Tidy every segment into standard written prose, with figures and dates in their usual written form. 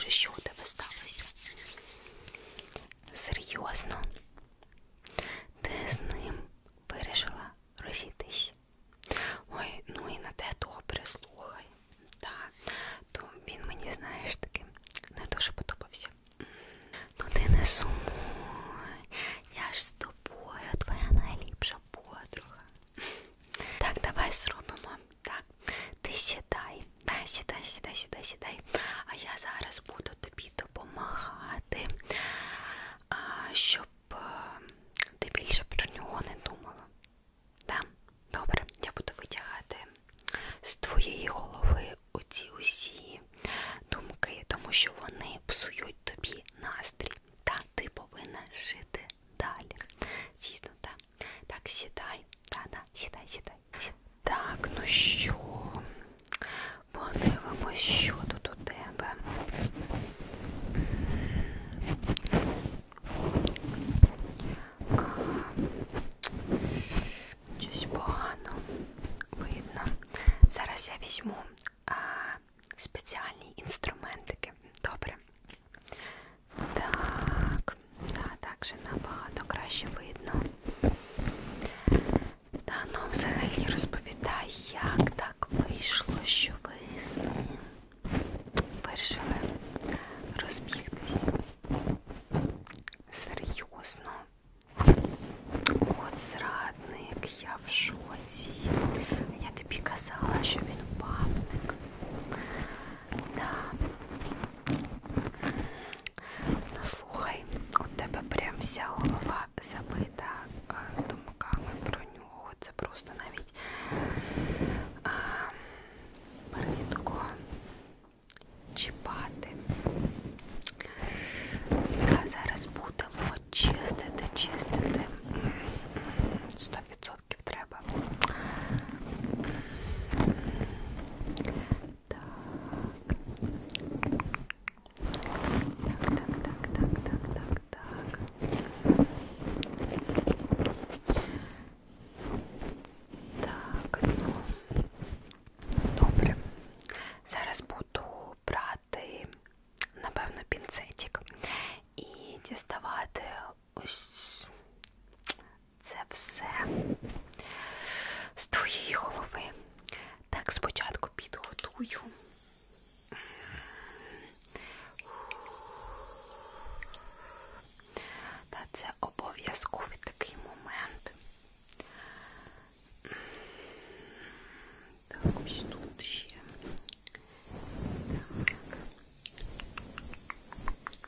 Боже, що у тебе сталося? Серйозно? Ти з ним вирішила розійтись? Ой, ну і на те добре, слухай. Так, то він мені, знаєш, таки не дуже подобався. Ну ти не сумуй, я ж з тобою, твоя найліпша подруга. Так, давай зробимо. Так, ти сідай. Сідай. А я зараз буду тобі допомагати, щоб ти більше про нього не думала. Так, добре, я буду витягати з твоєї голови оці усі думки, тому що вони псують тобі настрій. Та ти повинна жити далі. Звісно, так. Так, сідай. Сідай. Так, ну що? Подивимось, що тут у тебе. Щось погано видно. Зараз я візьму спеціальні інструментики. Добре? Так же набагато краще видно. Та ну взагалі розповідай, як так вийшло, що ви з ним вирішили розбігтись. Серйозно? От зрадник, я в шоці. Я тобі казала, що він бабник. Да. Ну слухай, у тебе прям вся голова забита думками про нього. Це просто навіть бридко чіпати. Та зараз будемо чистити. 100% треба. Так, ну, добре. Зараз буду брати, напевно, пінцетик і діставати ось це все з твоєї голови. Так, спочатку підготую. Та це обов'язковий такий момент. Так, ось тут ще. Так.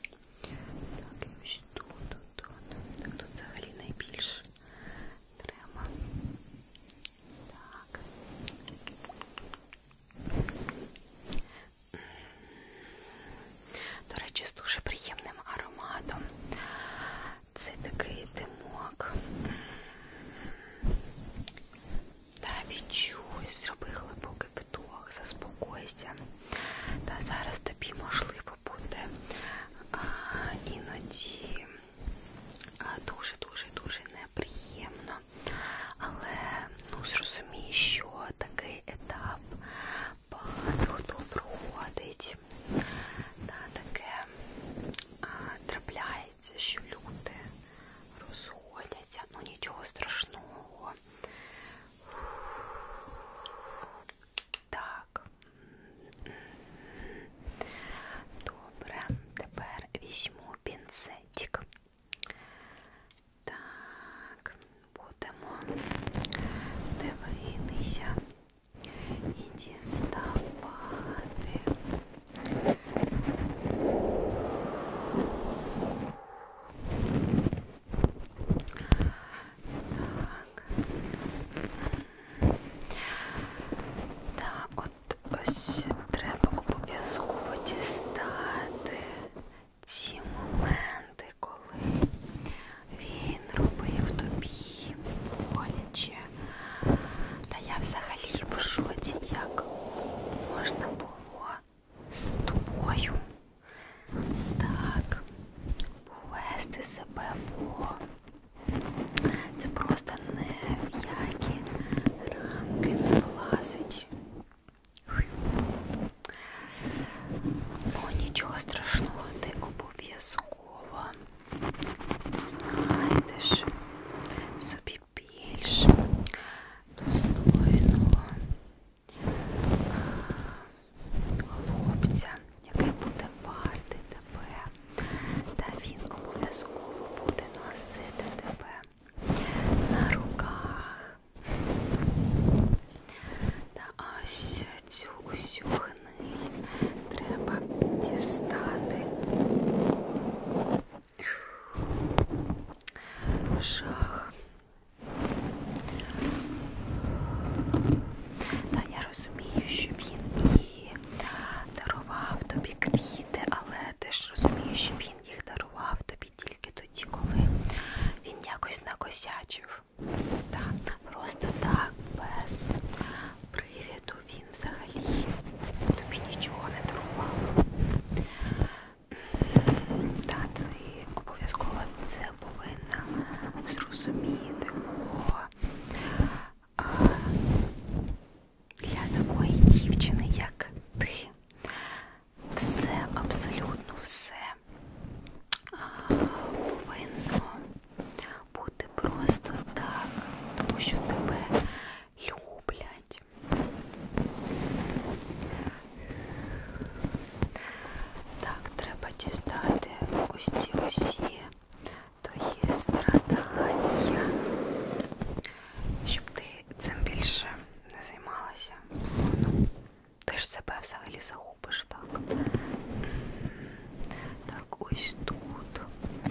ось тут.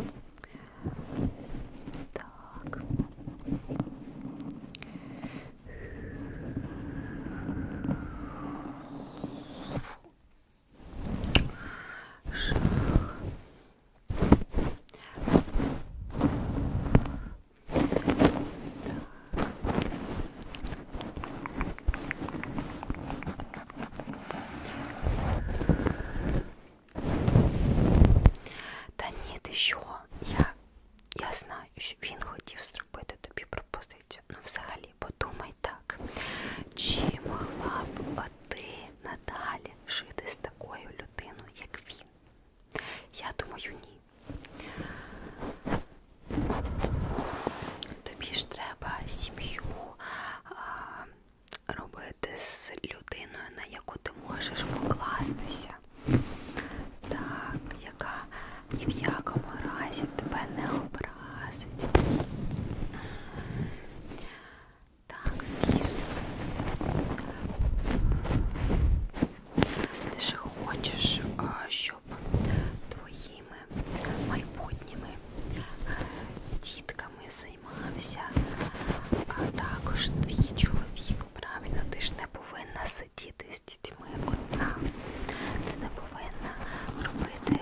Так. Та ні, ти що? Я знаю, що він хотів зробити тобі пропозицію. Ну, взагалі, подумай так. Чи могла б ти надалі жити з такою людиною, як він? Я думаю, ні. Тобі ж треба сім'ю робити з людиною, на яку ти можеш покластися. Так, яка ні в якому разі тебе не образить. Так, звісно. Ти ж хочеш, щоб твоїми майбутніми дітками займався, а також твій чоловік, правильно? Ти ж не повинна сидіти з дітьми одна. Ти не повинна робити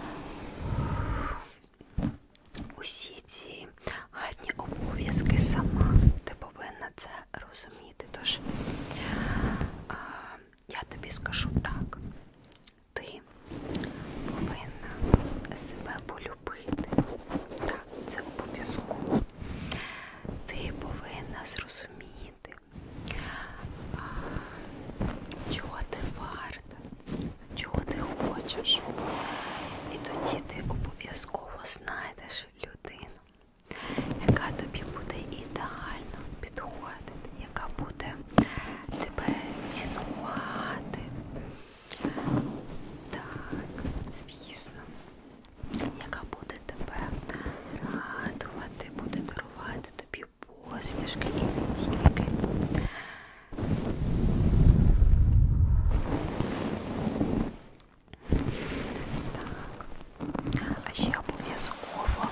усі ці гарні обов'язки сама. Ти повинна це розуміти. Тож я тобі скажу так. Ти повинна себе полюбити. Так, це обов'язково. Ти повинна зрозуміти, чого ти варта, чого ти хочеш. І тоді ти обов'язково знайдеш людину, яка тобі буде ідеально підходити, яка буде тебе цінувати. Так, звісно, яка буде тебе радувати, буде дарувати тобі посмішки і не тільки. Так, а ще обов'язково,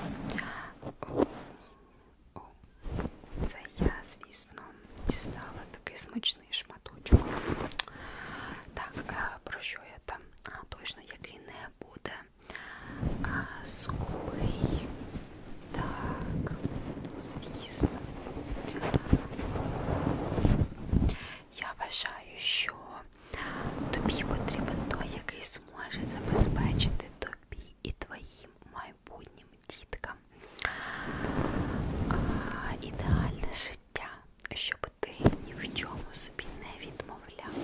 це я, звісно, дістала такий смачний шматочок. Так, про що я там? Точно, який не буде скупий. Так, звісно. Я вважаю, що тобі потрібен той, який зможе забезпечити тобі і твоїм майбутнім діткам ідеальне життя, щоб ти ні в чому собі не відмовляв.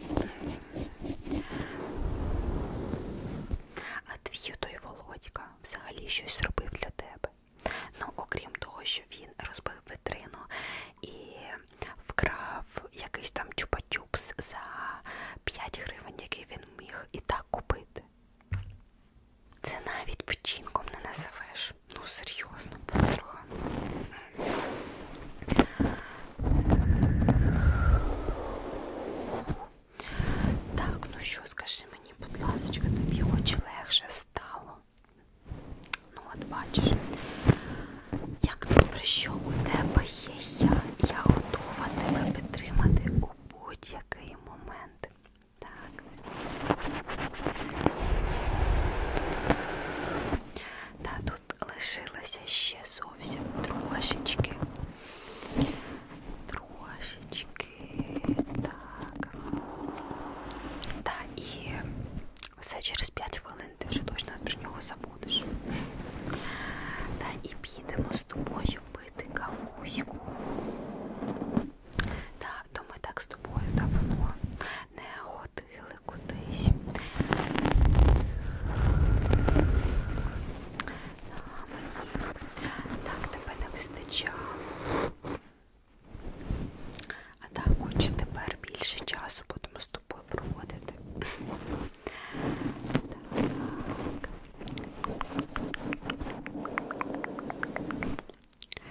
А твій той Володька взагалі щось робив для тебе. Ну, окрім того, що він розбив вітрину і вкрав якийсь там чупа-чупс за 5 гривень, який він міг і так купити. Це навіть вчинком не називеш. Ну, серйозно, подруга. Так, ну що, скажи мені, будь ласка, тобі хоч легше стало? Ну, от бачиш, як добре, що у тебе є я. Я готова тебе підтримати у будь-який момент. Так, звісно. Та тут лишилося ще зовсім трошечки. Так. Та і все через 5 хвилин ти вже точно про нього забудеш. Та і підемо з тобою пити кавуську. Та, то ми так з тобою давно не ходили кудись. Мені так тебе не вистачало. А так, хоч тепер більше часу будемо з тобою проводити. Так.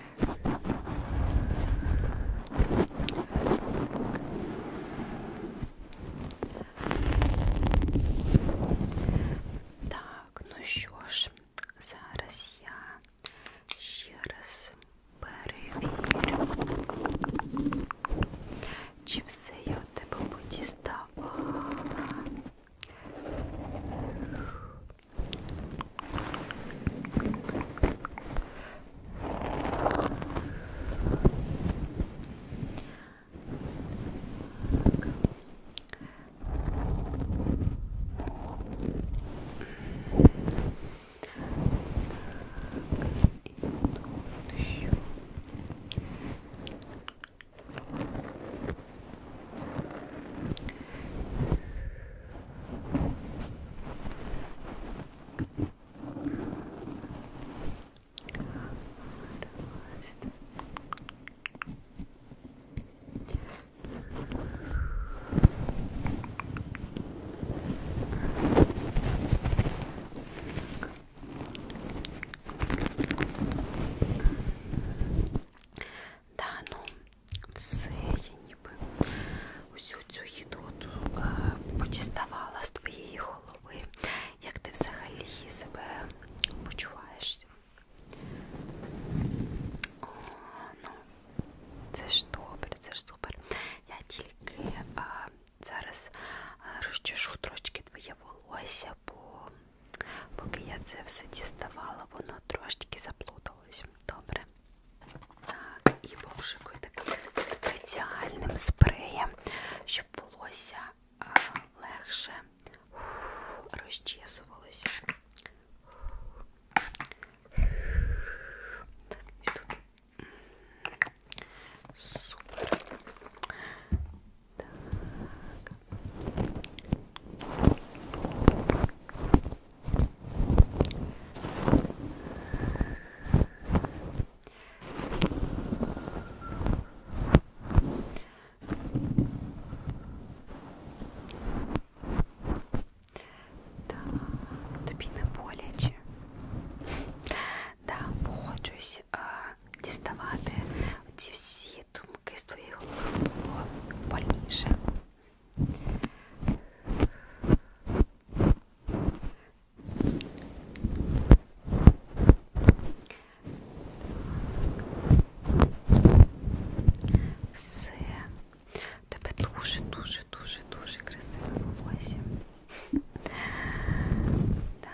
це все діставала, воно трошки заплуталось. Добре. Так, і повшикую таким спеціальним спреєм, щоб волосся легше розчесувалося. Так, і тут. Супер. Так. Тобі не боляче. Да, погоджуюсь, діставати ці всі думки з твоєї голови було больніше. Все. У тебе дуже красиве волосся. Да.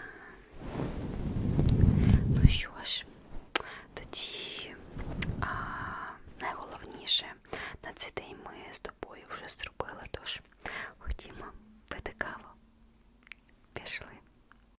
Ну що ж, тоді найголовніше